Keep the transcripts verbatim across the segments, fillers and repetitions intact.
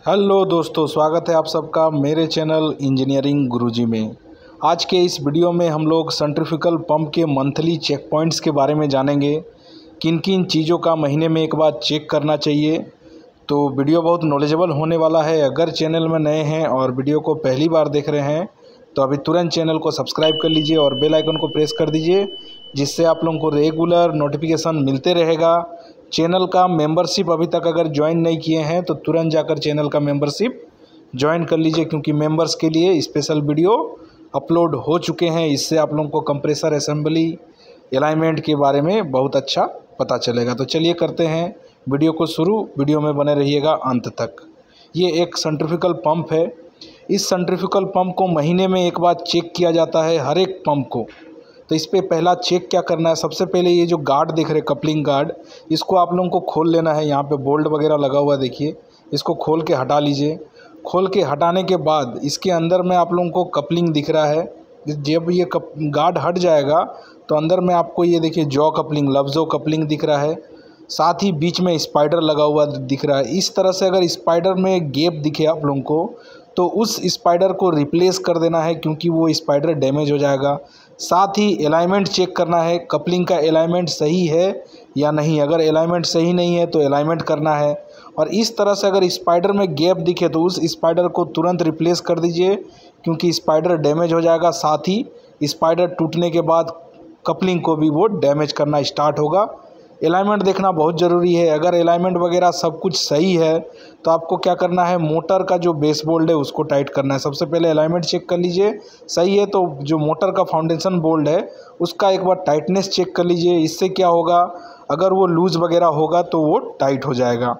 Hello दोस्तों, स्वागत है आप सबका मेरे चैनल इंजीनियरिंग गुरुजी में। आज के इस वीडियो में हम लोग सेंट्रीफ्यूगल पंप के मंथली चेक पॉइंट्स के बारे में जानेंगे। किन किन चीज़ों का महीने में एक बार चेक करना चाहिए। तो वीडियो बहुत नॉलेजेबल होने वाला है। अगर चैनल में नए हैं और वीडियो को पहली बार देख रहे हैं तो अभी तुरंत चैनल को सब्सक्राइब कर लीजिए और बेल आइकन को प्रेस कर दीजिए, जिससे आप लोगों को रेगुलर नोटिफिकेशन मिलते रहेगा। चैनल का मेंबरशिप अभी तक अगर ज्वाइन नहीं किए हैं तो तुरंत जाकर चैनल का मेंबरशिप ज्वाइन कर लीजिए, क्योंकि मेंबर्स के लिए स्पेशल वीडियो अपलोड हो चुके हैं। इससे आप लोगों को कंप्रेसर असेंबली अलाइनमेंट के बारे में बहुत अच्छा पता चलेगा। तो चलिए करते हैं वीडियो को शुरू। वीडियो में बने रहिएगा अंत तक। ये एक सेंट्रीफ्यूगल पंप है। इस सेंट्रीफ्यूगल पंप को महीने में एक बार चेक किया जाता है, हर एक पंप को। तो इस पर पहला चेक क्या करना है, सबसे पहले ये जो गार्ड दिख रहे कपलिंग गार्ड, इसको आप लोगों को खोल लेना है। यहाँ पे बोल्ट वगैरह लगा हुआ देखिए, इसको खोल के हटा लीजिए। खोल के हटाने के बाद इसके अंदर में आप लोगों को कपलिंग दिख रहा है। जब ये कप गार्ड हट जाएगा तो अंदर में आपको ये देखिए जॉ कपलिंग, लफ्जो कपलिंग दिख रहा है। साथ ही बीच में स्पाइडर लगा हुआ दिख रहा है। इस तरह से अगर स्पाइडर में गैप दिखे आप लोगों को तो उस स्पाइडर को रिप्लेस कर देना है, क्योंकि वो स्पाइडर डैमेज हो जाएगा। साथ ही अलाइनमेंट चेक करना है, कपलिंग का अलाइनमेंट सही है या नहीं। अगर अलाइनमेंट सही नहीं है तो अलाइनमेंट करना है। और इस तरह से अगर स्पाइडर में गैप दिखे तो उस स्पाइडर को तुरंत रिप्लेस कर दीजिए, क्योंकि स्पाइडर डैमेज हो जाएगा। साथ ही स्पाइडर टूटने के बाद कपलिंग को भी वो डैमेज करना स्टार्ट होगा। अलाइनमेंट देखना बहुत ज़रूरी है। अगर अलाइनमेंट वगैरह सब कुछ सही है तो आपको क्या करना है, मोटर का जो बेस बोल्ट है उसको टाइट करना है। सबसे पहले अलाइनमेंट चेक कर लीजिए, सही है तो जो मोटर का फाउंडेशन बोल्ट है उसका एक बार टाइटनेस चेक कर लीजिए। इससे क्या होगा, अगर वो लूज़ वगैरह होगा तो वो टाइट हो जाएगा।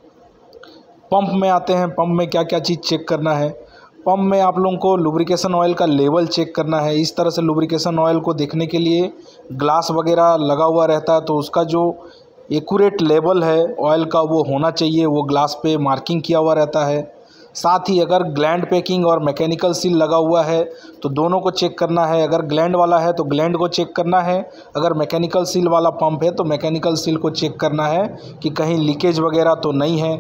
पंप में आते हैं। पंप में क्या क्या चीज़ चेक करना है। पंप में आप लोगों को लुब्रिकेशन ऑयल का लेवल चेक करना है। इस तरह से लुब्रिकेशन ऑयल को देखने के लिए ग्लास वगैरह लगा हुआ रहता है, तो उसका जो एक्यूरेट लेवल है ऑयल का वो होना चाहिए, वो ग्लास पे मार्किंग किया हुआ रहता है। साथ ही अगर ग्लैंड पैकिंग और मैकेनिकल सील लगा हुआ है तो दोनों को चेक करना है। अगर ग्लैंड वाला है तो ग्लैंड को चेक करना है। अगर मैकेनिकल सील वाला पंप है तो मैकेनिकल सील को चेक करना है कि कहीं लीकेज वगैरह तो नहीं है।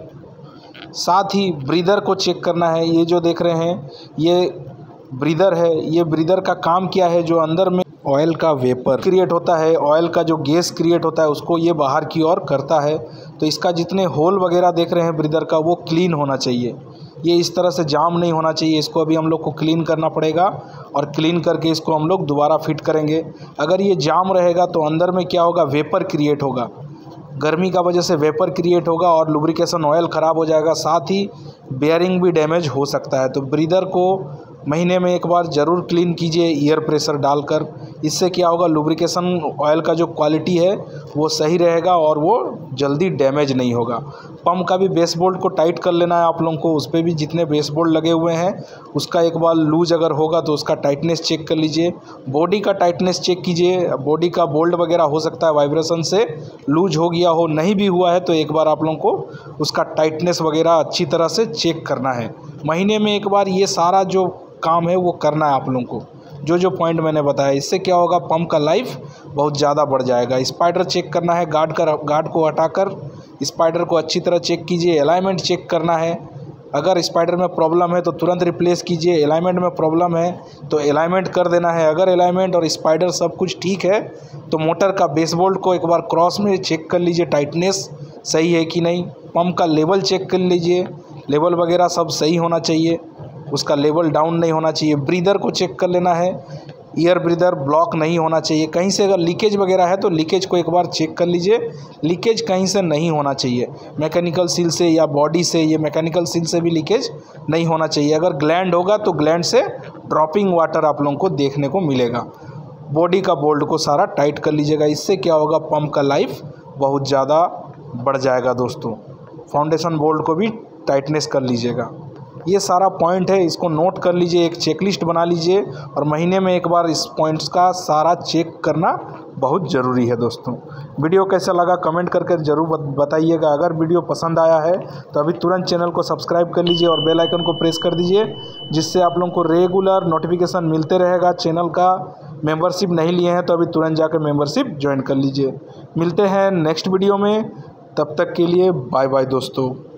साथ ही ब्रीदर को चेक करना है। ये जो देख रहे हैं ये ब्रीदर है। ये ब्रीदर का काम क्या है, जो अंदर में ऑयल का वेपर क्रिएट होता है, ऑयल का जो गैस क्रिएट होता है उसको ये बाहर की ओर करता है। तो इसका जितने होल वगैरह देख रहे हैं ब्रीदर का, वो क्लीन होना चाहिए। ये इस तरह से जाम नहीं होना चाहिए। इसको अभी हम लोग को क्लीन करना पड़ेगा और क्लीन करके इसको हम लोग दोबारा फिट करेंगे। अगर ये जाम रहेगा तो अंदर में क्या होगा, वेपर क्रिएट होगा। गर्मी का वजह से वेपर क्रिएट होगा और लुब्रिकेशन ऑयल ख़राब हो जाएगा। साथ ही बेयरिंग भी डैमेज हो सकता है। तो ब्रीदर को महीने में एक बार ज़रूर क्लीन कीजिए एयर प्रेशर डालकर। इससे क्या होगा, लुब्रिकेशन ऑयल का जो क्वालिटी है वो सही रहेगा और वो जल्दी डैमेज नहीं होगा। पंप का भी बेस बोल्ट को टाइट कर लेना है आप लोगों को। उस पर भी जितने बेस बोल्ट लगे हुए हैं उसका एक बार लूज अगर होगा तो उसका टाइटनेस चेक कर लीजिए। बॉडी का टाइटनेस चेक कीजिए। बॉडी का बोल्ट वगैरह हो सकता है वाइब्रेशन से लूज हो गया हो, नहीं भी हुआ है तो एक बार आप लोगों को उसका टाइटनेस वगैरह अच्छी तरह से चेक करना है। महीने में एक बार ये सारा जो काम है वो करना है आप लोगों को, जो जो पॉइंट मैंने बताया। इससे क्या होगा, पंप का लाइफ बहुत ज़्यादा बढ़ जाएगा। स्पाइडर चेक करना है, गार्ड का गार्ड को हटाकर स्पाइडर को अच्छी तरह चेक कीजिए। अलाइनमेंट चेक करना है। अगर स्पाइडर में प्रॉब्लम है तो तुरंत रिप्लेस कीजिए। अलाइनमेंट में प्रॉब्लम है तो अलाइनमेंट कर देना है। अगर अलाइनमेंट और स्पाइडर सब कुछ ठीक है तो मोटर का बेस बोल्ट को एक बार क्रॉस में चेक कर लीजिए, टाइटनेस सही है कि नहीं। पंप का लेवल चेक कर लीजिए, लेवल वगैरह सब सही होना चाहिए, उसका लेवल डाउन नहीं होना चाहिए। ब्रीदर को चेक कर लेना है, ईयर ब्रीदर ब्लॉक नहीं होना चाहिए। कहीं से अगर लीकेज वगैरह है तो लीकेज को एक बार चेक कर लीजिए। लीकेज कहीं से नहीं होना चाहिए, मैकेनिकल सील से या बॉडी से। ये मैकेनिकल सील से भी लीकेज नहीं होना चाहिए। अगर ग्लैंड होगा तो ग्लैंड से ड्रॉपिंग वाटर आप लोगों को देखने को मिलेगा। बॉडी का बोल्ट को सारा टाइट कर लीजिएगा। इससे क्या होगा, पंप का लाइफ बहुत ज़्यादा बढ़ जाएगा दोस्तों। फाउंडेशन बोल्ट को भी टाइटनेस कर लीजिएगा। ये सारा पॉइंट है, इसको नोट कर लीजिए, एक चेकलिस्ट बना लीजिए और महीने में एक बार इस पॉइंट्स का सारा चेक करना बहुत ज़रूरी है दोस्तों। वीडियो कैसा लगा कमेंट करके ज़रूर बताइएगा। अगर वीडियो पसंद आया है तो अभी तुरंत चैनल को सब्सक्राइब कर लीजिए और बेल आइकन को प्रेस कर दीजिए, जिससे आप लोगों को रेगुलर नोटिफिकेशन मिलते रहेगा। चैनल का मेंबरशिप नहीं लिए हैं तो अभी तुरंत जाकर मेंबरशिप ज्वाइन कर लीजिए। मिलते हैं नेक्स्ट वीडियो में, तब तक के लिए बाय बाय दोस्तों।